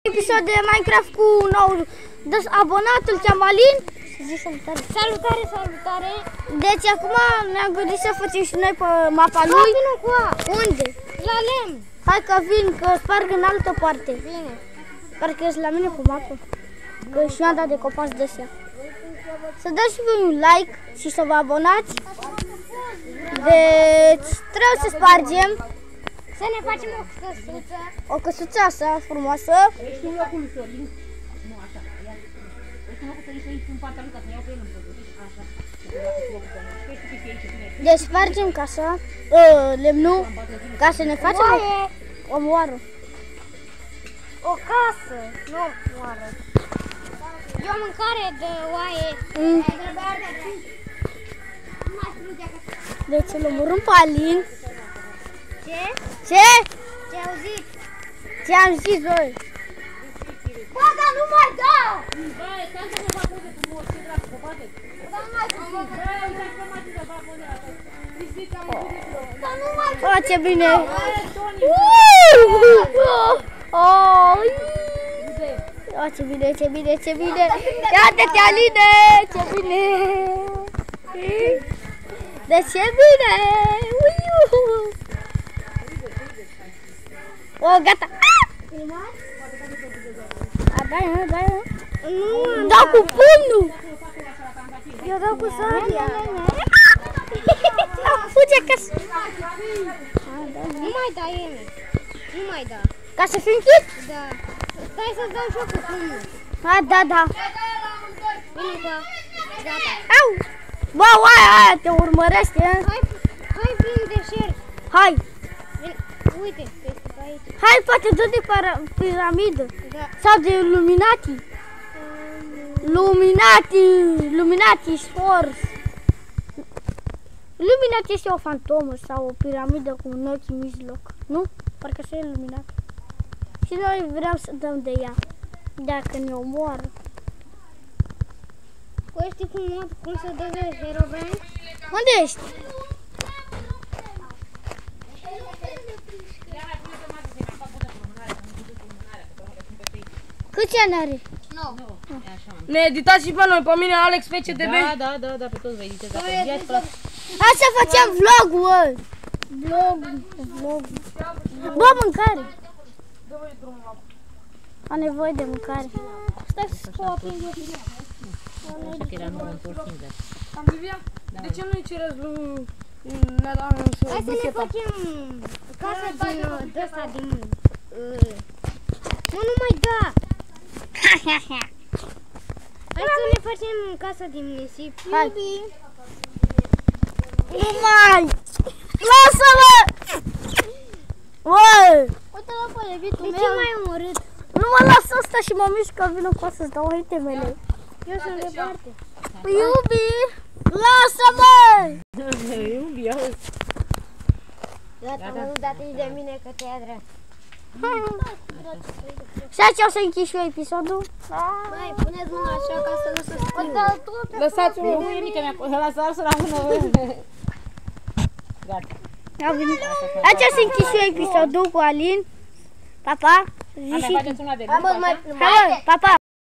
Episod de Minecraft cu nou abonatul, cheamă Alin. Salutare, salutare. Deci acum ne-am gândit să facem și noi pe mapa lui. Unde? La lemn. Hai că vin, că sparg în altă parte. Bine. Parcă ești la mine cu mapă. Că și eu am dat de copaci de astea. Să dați și voi un like și să vă abonați. Deci trebuie să spargem. Să ne facem o căsuță. O căsuță asta frumoasă. Ești în locul lui Sorin. Nu, așa. Ești în locul Sorin să intri în partea lui ca să iau pe el în produs. Așa. Deci spargem casa, lemnul, ca să ne facem o moară. O casă, nu o moară. E o mâncare de oaie. Deci îl omorâm pe Alin. Ce? Ce? Ce-au zis? Ce-am zis, băi? Bă, dar nu mai dau! Bă, stai să mă fac poze frumos, ce dracu, să bate? Dar nu mai dau! Bă, uite că mă ține, fac poze asta. Risdica, mă gândit-o. Dar nu mai dau! O, ce bine! O, ce bine, ce bine, ce bine! Iată-te, Aline! Ce bine! De ce bine! O, gata! Dai, dau cu pumnul! Eu dau cu sabia! Fuge ca să... Nu mai da, Emi. Nu mai da. Ca să fii închid? Da. Stai să-ți dau și eu cu pumnul. Da. Bine, bă. Gata. Au! Bă, aia te urmărește, hă? Hai prin deșert. Hai! Uite, este pe aici. Hai, poate dă de piramidă. Da. Sau de Illuminati. Illuminati Force. Illuminati este o fantomă sau o piramidă cu un ochi în mijloc. Nu? Parcă așa e Illuminati. Și noi vreau să dăm de ea. Dacă ne omoară. Păi știi cum să dă de Herobrine? Unde ești? Câți ani are? Ne editați și pe noi, pe mine, Alex FCTB. Da, pe toți vă editez. Hai să facem vlog, bă! Vlog. Bă, mâncare! Am nevoie de mâncare. Stai să scot eu. Așa că era numai întors singur. Am Livia? De ce nu-i cereți lui Nadal să Hai să ne facem casa din ăsta din... Nu mai da! Hai să ne facem casa din nisip. Hai! Nu mai! Lasă-mă! Bă! Uite-mă pe levitul meu! De ce m-ai omorât? Nu mă las asta și mă mișc că vină cu să-ți dau itemele. Eu sunt departe. Iubi! Lasă-mă! Iubi, auzi. Gata, mă nu dați de mine că te-ai drept. Și aici o să închid și eu episodul. Mai puneți mâna așa ca să nu se scriu. Lăsați-o, nu e nică mea, lăsați-o la mână. Gata. Aici o să închid și eu episodul cu Alin. Pa, pa! Mai faceți una de Pa, pa!